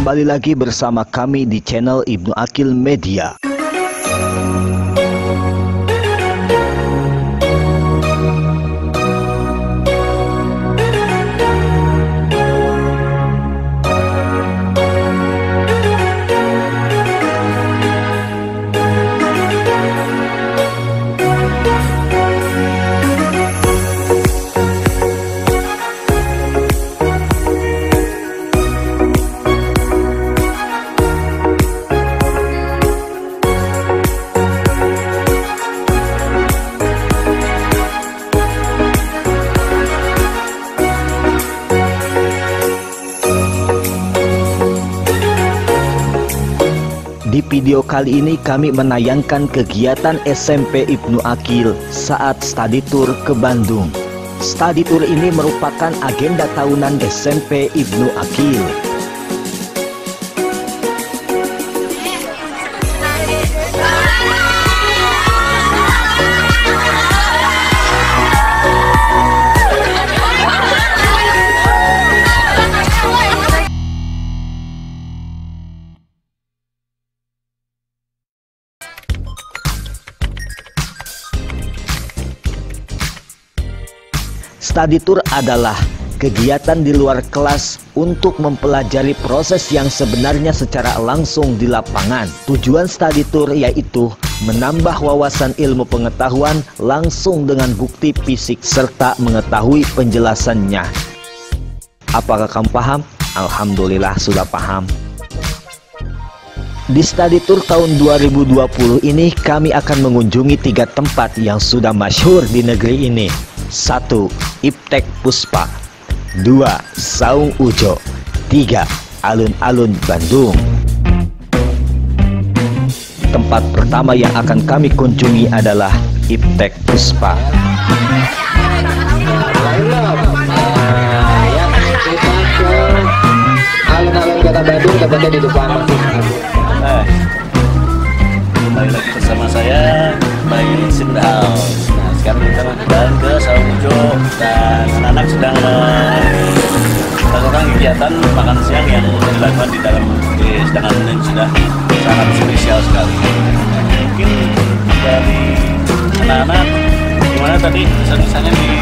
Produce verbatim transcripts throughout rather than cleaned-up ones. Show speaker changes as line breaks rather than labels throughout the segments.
Kembali lagi bersama kami di channel Ibnu Aqil Media. Di video kali ini kami menayangkan kegiatan S M P Ibnu Aqil saat study tour ke Bandung. Study tour ini merupakan agenda tahunan S M P Ibnu Aqil. Study tour adalah kegiatan di luar kelas untuk mempelajari proses yang sebenarnya secara langsung di lapangan. Tujuan study tour yaitu menambah wawasan ilmu pengetahuan langsung dengan bukti fisik serta mengetahui penjelasannya. Apakah kamu paham? Alhamdulillah sudah paham. Di study tour tahun dua ribu dua puluh ini kami akan mengunjungi tiga tempat yang sudah masyhur di negeri ini. Satu, Iptek Puspa. Dua, Saung Udjo. Tiga, Alun-alun Bandung. Tempat pertama yang akan kami kunjungi adalah Iptek Puspa.
Alun-alun kota Bandung, tepatnya di depan.
Hai, kembali lagi bersama saya Bayi Sindal. Nah, sekarang kita jalan ke Saung Udjo dan anak-anak sedang melakukan kegiatan makan siang yang dilakukan di dalam bis dengan yang sudah sangat spesial sekali. Mungkin dari anak-anak gimana tadi kesan-kesannya di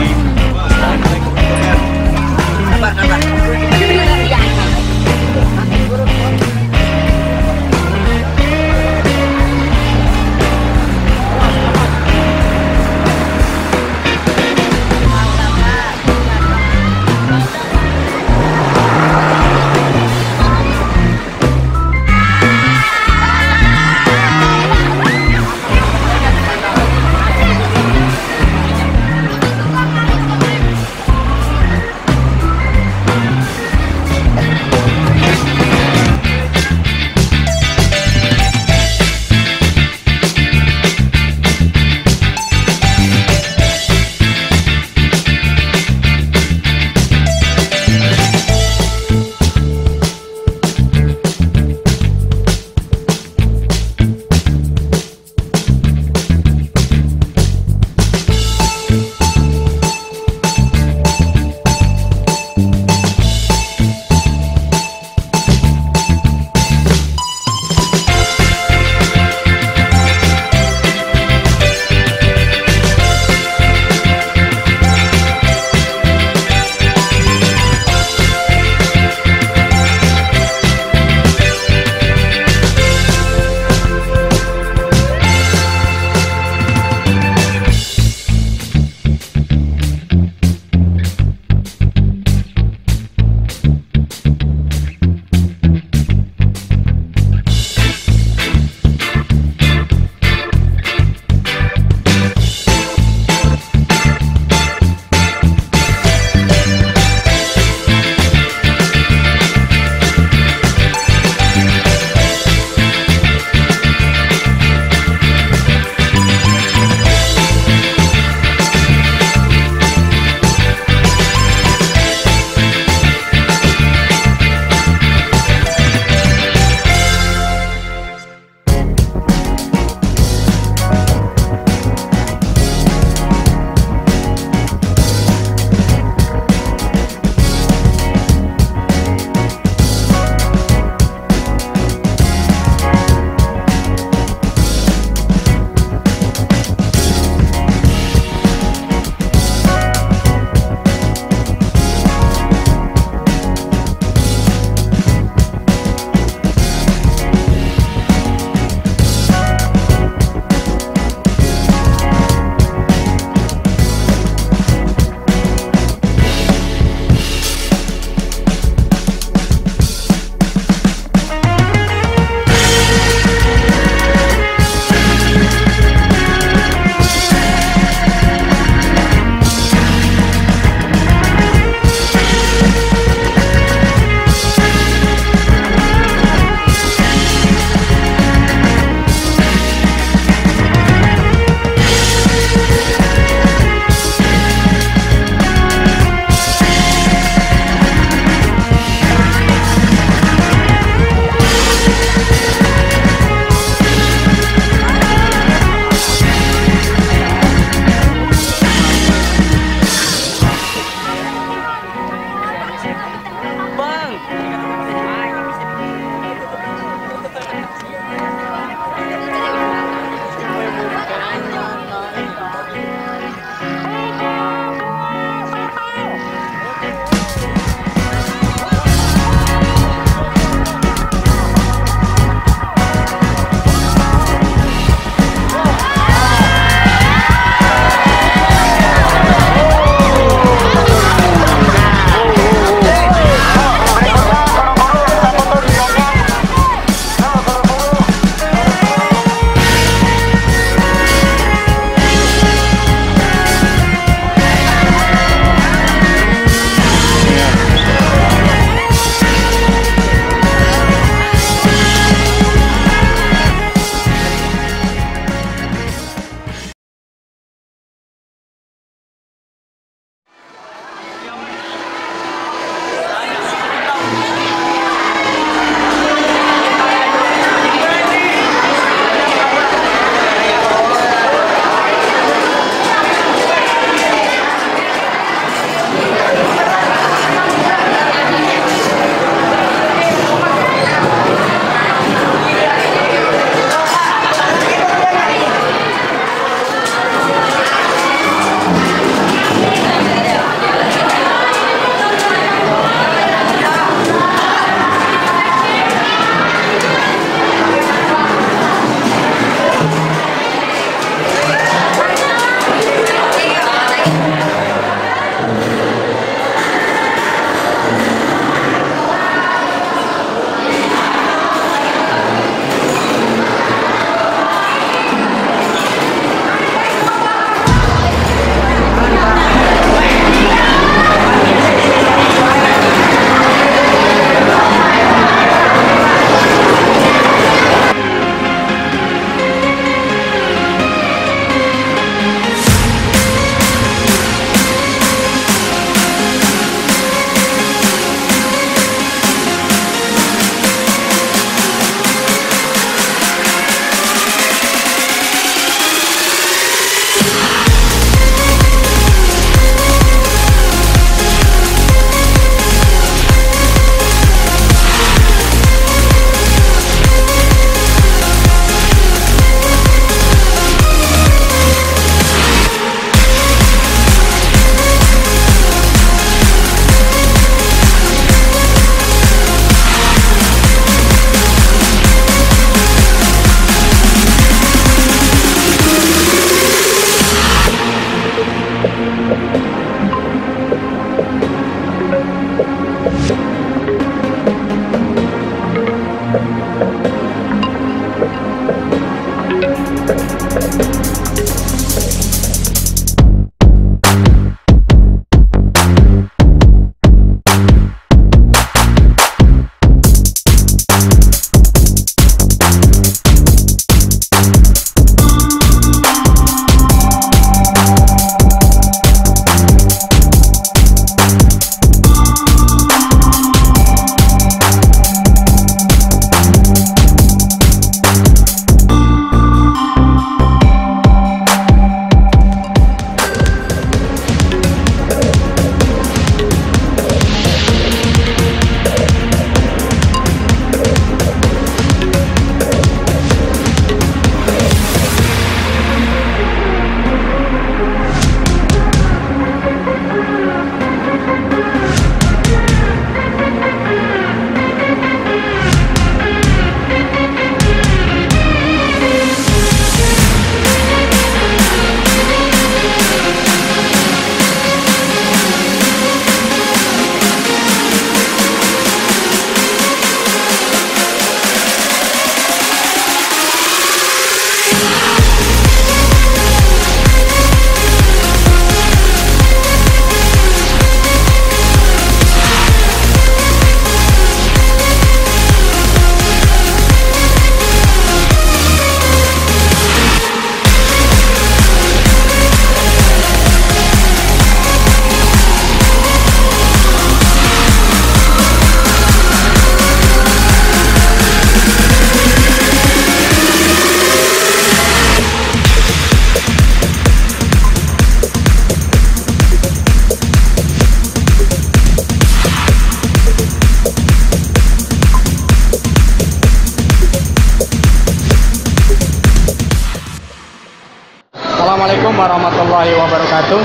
Assalamualaikum warahmatullahi wabarakatuh.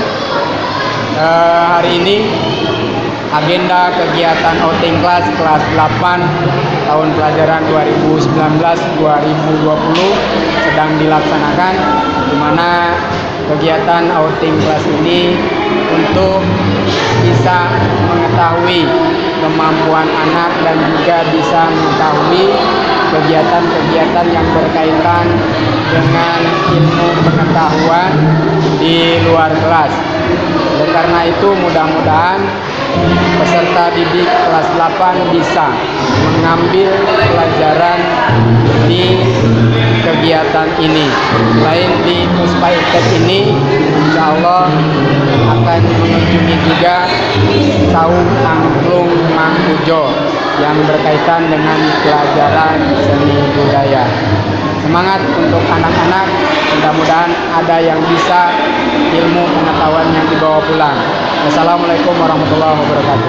Eh, hari ini agenda kegiatan outing kelas kelas delapan tahun pelajaran dua ribu sembilan belas dua ribu dua puluh sedang dilaksanakan, di mana kegiatan outing kelas ini untuk bisa mengetahui kemampuan anak dan juga bisa mengetahui kegiatan-kegiatan yang berkaitan dengan ilmu pengetahuan di luar kelas. Oleh karena itu, mudah-mudahan peserta didik kelas delapan bisa mengambil pelajaran di kegiatan ini. Selain di Puspa Iptek ini, insya Allah akan mengunjungi juga Saung, langsung, udjo yang berkaitan dengan pelajaran seni budaya. Semangat untuk anak-anak, mudah-mudahan ada yang bisa ilmu pengetahuan yang dibawa pulang. Wassalamualaikum warahmatullahi wabarakatuh.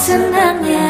senangnya